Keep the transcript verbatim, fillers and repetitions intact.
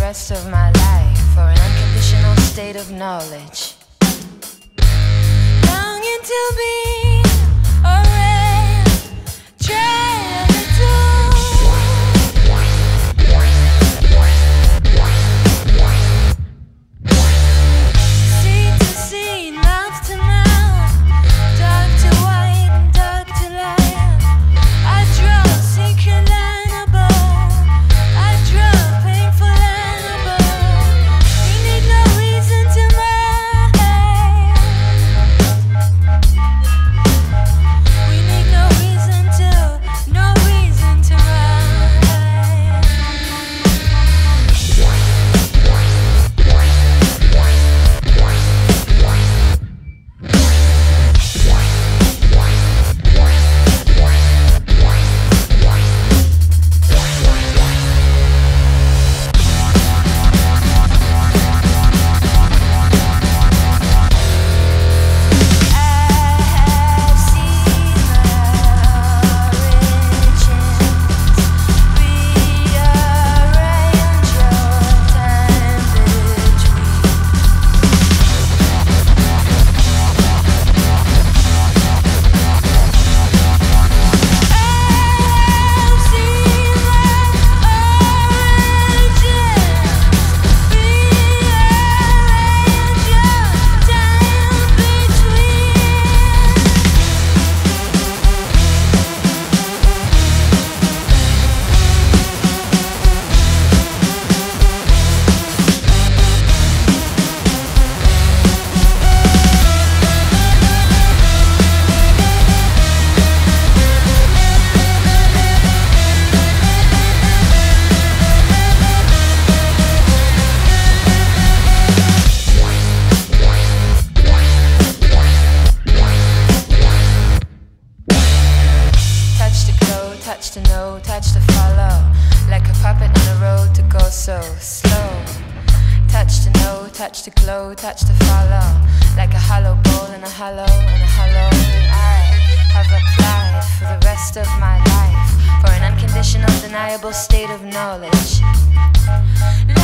rest of my life for an unconditional state of knowledge. Longing to be a ray, trying to do. Sea to sea, mouth to mouth, dark to white and dark to light. I draw secret line above, I draw painful line above. We need no reason to mind. We need no reason to, no reason to run. Touch to know, touch to follow, like a puppet on the road to go so slow. Touch to know, touch to glow, touch to follow, like a hollow bowl and a hollow and a hollow. I have applied for the rest of my life for an unconditional, undeniable state of knowledge.